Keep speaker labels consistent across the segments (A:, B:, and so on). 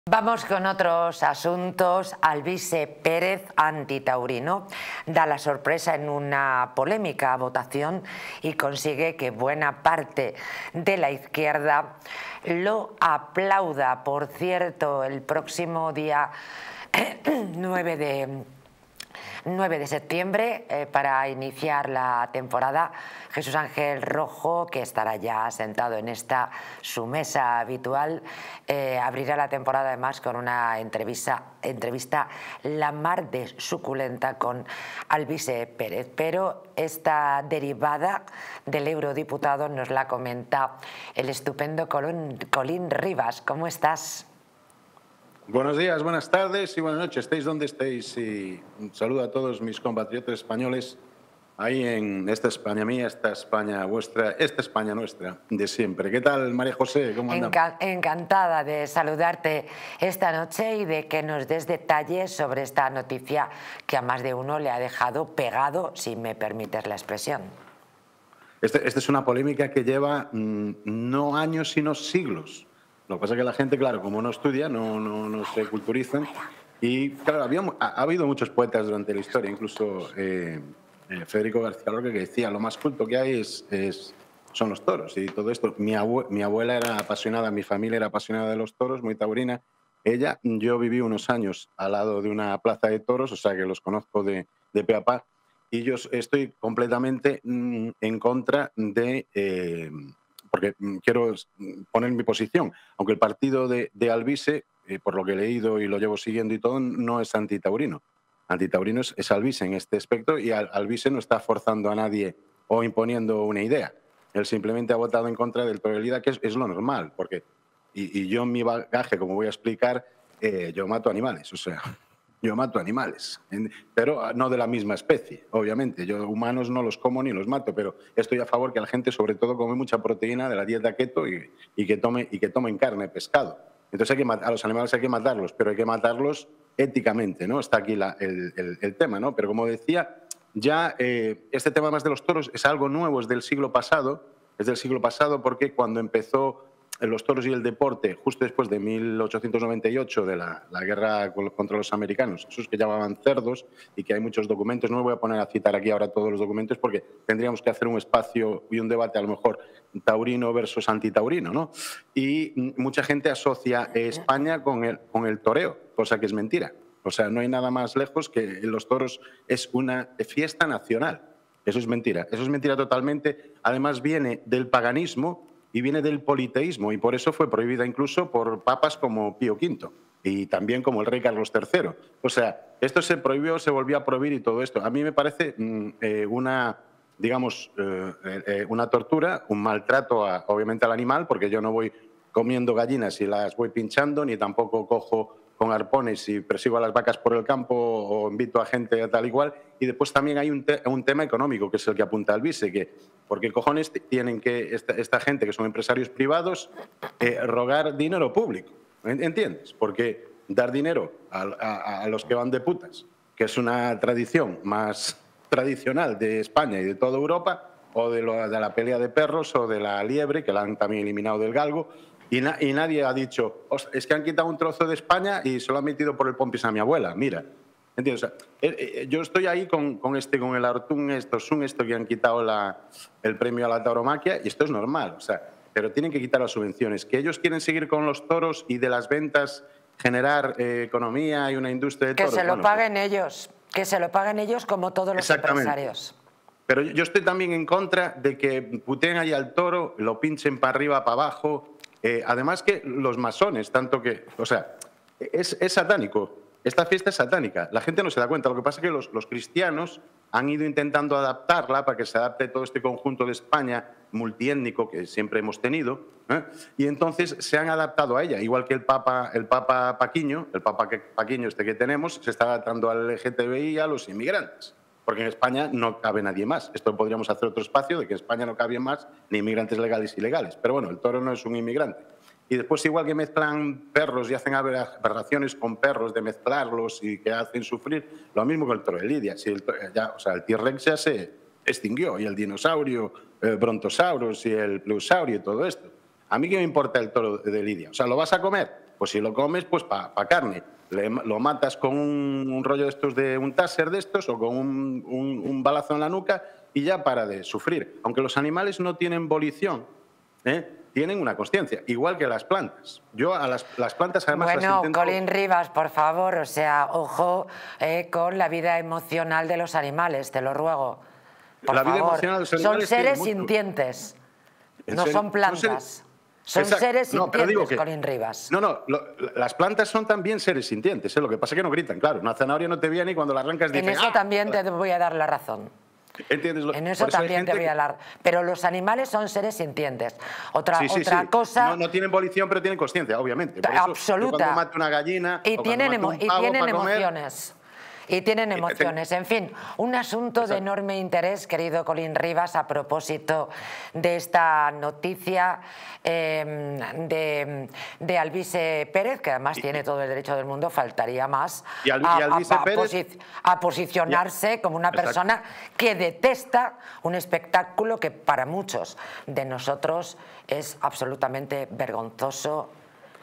A: Vamos con otros asuntos. Alvise Pérez, antitaurino, da la sorpresa en una polémica votación y consigue que buena parte de la izquierda lo aplauda. Por cierto, el próximo día 9 de septiembre, para iniciar la temporada, Jesús Ángel Rojo, que estará ya sentado en esta su mesa habitual, abrirá la temporada además con una entrevista la mar de suculenta con Alvise Pérez. Pero esta derivada del eurodiputado nos la comenta el estupendo Colín Rivas. ¿Cómo estás?
B: Buenos días, buenas tardes y buenas noches. Estéis donde estéis, y un saludo a todos mis compatriotas españoles ahí en esta España mía, esta España vuestra, esta España nuestra de siempre. ¿Qué tal, María José? ¿Cómo andamos?
A: Encantada de saludarte esta noche y de que nos des detalles sobre esta noticia que a más de uno le ha dejado pegado, si me permites la expresión.
B: Esta es una polémica que lleva no años, sino siglos. Lo que pasa es que la gente, claro, como no estudia, no se culturizan. Y claro, ha habido muchos poetas durante la historia, incluso Federico García Lorca, que decía, lo más culto que hay son los toros y todo esto. Mi abuela era apasionada, mi familia era apasionada de los toros, muy taurina. Yo viví unos años al lado de una plaza de toros, o sea que los conozco de pe a pa, y yo estoy completamente en contra de... porque quiero poner mi posición, aunque el partido de Alvise, por lo que he leído y lo llevo siguiendo y todo, no es antitaurino. Antitaurino es Alvise en este aspecto, y Alvise no está forzando a nadie o imponiendo una idea. Él simplemente ha votado en contra del toro de lidia, que es lo normal, porque y yo en mi bagaje, como voy a explicar, yo mato animales, o sea... Yo mato animales, pero no de la misma especie, obviamente. Yo humanos no los como ni los mato, pero estoy a favor que la gente, sobre todo, come mucha proteína de la dieta keto y que tomen carne, pescado. Entonces a los animales hay que matarlos, pero hay que matarlos éticamente, ¿no? Está aquí el tema, ¿no? Pero como decía, ya este tema más de los toros es algo nuevo, es del siglo pasado porque cuando empezó los toros y el deporte, justo después de 1898, de la guerra contra los americanos, esos que llamaban cerdos, y que hay muchos documentos. No me voy a poner a citar aquí ahora todos los documentos porque tendríamos que hacer un espacio y un debate a lo mejor taurino versus antitaurino, ¿no? Y mucha gente asocia España con el toreo, cosa que es mentira. O sea, no hay nada más lejos que los toros es una fiesta nacional. Eso es mentira totalmente. Además viene del paganismo y viene del politeísmo, y por eso fue prohibida incluso por papas como Pío V y también como el rey Carlos III. O sea, esto se prohibió, se volvió a prohibir y todo esto. A mí me parece una tortura, un maltrato obviamente al animal, porque yo no voy comiendo gallinas y las voy pinchando, ni tampoco cojo con arpones y persigo a las vacas por el campo o invito a gente a tal y cual. Y después también hay un tema económico, que es el que apunta Alvise, que porque cojones tienen que esta gente, que son empresarios privados, rogar dinero público, ¿entiendes? Porque dar dinero a los que van de putas, que es una tradición más tradicional de España y de toda Europa, o de la pelea de perros o de la liebre, que la han también eliminado del galgo, y nadie ha dicho, es que han quitado un trozo de España y se lo han metido por el pompis a mi abuela, mira. ¿Entiendes? O sea, yo estoy ahí con el Artún, esto que han quitado el premio a la tauromaquia, y esto es normal, o sea, pero tienen que quitar las subvenciones. Que ellos quieren seguir con los toros y de las ventas generar economía y una industria de toros.
A: Que se lo paguen ellos, que se lo paguen ellos como todos los empresarios.
B: Pero yo estoy también en contra de que puteen ahí al toro, lo pinchen para arriba, para abajo. Además que los masones, tanto que... O sea, es satánico. Esta fiesta es satánica. La gente no se da cuenta. Lo que pasa es que los cristianos han ido intentando adaptarla para que se adapte todo este conjunto de España multiétnico que siempre hemos tenido, y entonces se han adaptado a ella. Igual que el Papa Paquiño, este que tenemos, se está adaptando al LGTBI y a los inmigrantes. Porque en España no cabe nadie más. Esto podríamos hacer otro espacio de que en España no cabe más ni inmigrantes legales y ilegales. Pero bueno, el toro no es un inmigrante. Y después, igual que mezclan perros y hacen aberraciones con perros de mezclarlos y que hacen sufrir, lo mismo con el toro de lidia. Si el T-Rex ya se extinguió, y el dinosaurio, Brontosaurus y el pleusaurio y todo esto. ¿A mí qué me importa el toro de lidia? O sea, ¿lo vas a comer? Pues si lo comes, pues para carne. Lo matas con un rollo de estos, de un taser de estos, o con un balazo en la nuca, y ya para de sufrir. Aunque los animales no tienen volición, tienen una consciencia, igual que las plantas. Yo a las plantas además
A: bueno,
B: las intento...
A: Colin Rivas, por favor, o sea, ojo con la vida emocional de los animales, te lo ruego. Por
B: la vida
A: favor.
B: emocional de los animales
A: son seres
B: mucho.
A: Sintientes, no
B: serio?
A: son plantas. Son seres sintientes, Colin Rivas.
B: No, las plantas son también seres sintientes, lo que pasa es que no gritan, claro. Una zanahoria no te viene y cuando la arrancas dice...
A: En eso también te voy a dar la razón.
B: ¿Entiendes?
A: En eso también te voy a hablar. Pero los animales son seres sintientes. Otra cosa...
B: No tienen volición, pero tienen consciencia, obviamente. Por eso,
A: absoluta.
B: Cuando mate una gallina...
A: Y tienen emociones. Y tienen emociones. En fin, un asunto de enorme interés, querido Colin Rivas, a propósito de esta noticia de Alvise Pérez, que además tiene todo el derecho del mundo, faltaría más, a posicionarse como una persona que detesta un espectáculo que para muchos de nosotros es absolutamente vergonzoso.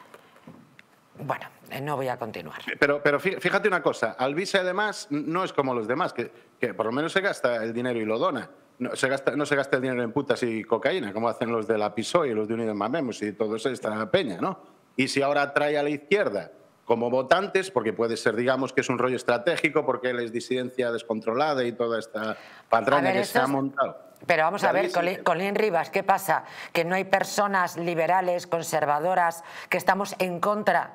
A: Bueno, no voy a continuar.
B: Pero fíjate una cosa, Alvise además no es como los demás, que por lo menos se gasta el dinero y lo dona. No se gasta el dinero en putas y cocaína, como hacen los de la PSOE y los de Unidos Mamemos y todo eso, esta peña, ¿no? Y si ahora trae a la izquierda como votantes, porque puede ser, digamos, que es un rollo estratégico, porque él es disidencia descontrolada y toda esta patraña que se ha montado.
A: Pero vamos a ver, Colin Rivas, ¿qué pasa? ¿Que no hay personas liberales, conservadoras, que estamos en contra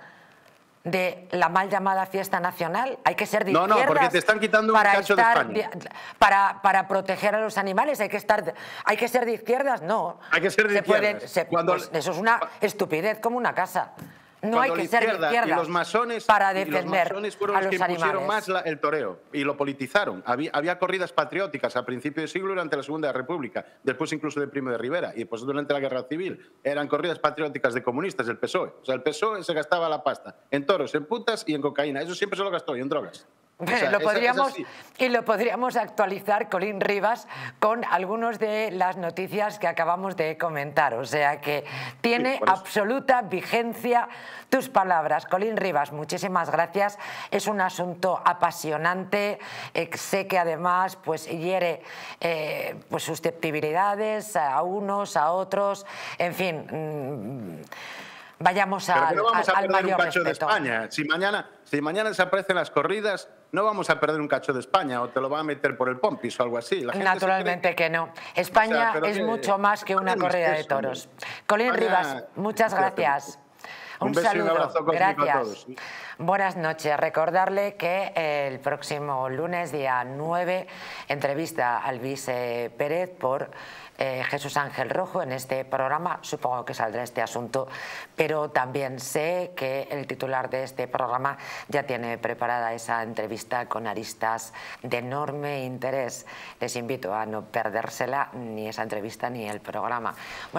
A: de la mal llamada fiesta nacional? Hay que ser de izquierdas.
B: No, porque te están quitando un cacho de España.
A: Para proteger a los animales hay que ser de izquierdas, no.
B: Hay que ser de izquierdas.
A: Pues eso es una estupidez como una casa. No hay que ser de izquierda
B: y los masones,
A: para defender
B: fueron
A: a
B: los
A: los
B: que impusieron
A: animales.
B: más el toreo y lo politizaron. Había corridas patrióticas a principio de siglo durante la Segunda República, después incluso de Primo de Rivera y después durante la Guerra Civil. Eran corridas patrióticas de comunistas del PSOE. O sea, el PSOE se gastaba la pasta en toros, en putas y en cocaína. Eso siempre se lo gastó y en drogas. O sea,
A: lo podríamos actualizar, Colin Rivas, con algunas de las noticias que acabamos de comentar. O sea que tiene absoluta vigencia tus palabras. Colin Rivas, muchísimas gracias. Es un asunto apasionante. Sé que además pues hiere pues susceptibilidades a unos, a otros. En fin... Vayamos al mayor respeto.
B: De España. Si mañana desaparecen las corridas, no vamos a perder un cacho de España o te lo va a meter por el pompis o algo así.
A: Naturalmente que no. España es mucho más que una corrida de toros. Colin Rivas, muchas gracias. Un saludo,
B: un abrazo
A: gracias.
B: A todos.
A: Buenas noches. Recordarle que el próximo lunes, día 9, entrevista a Alvise Pérez por Jesús Ángel Rojo en este programa. Supongo que saldrá este asunto, pero también sé que el titular de este programa ya tiene preparada esa entrevista con aristas de enorme interés. Les invito a no perdérsela, ni esa entrevista ni el programa.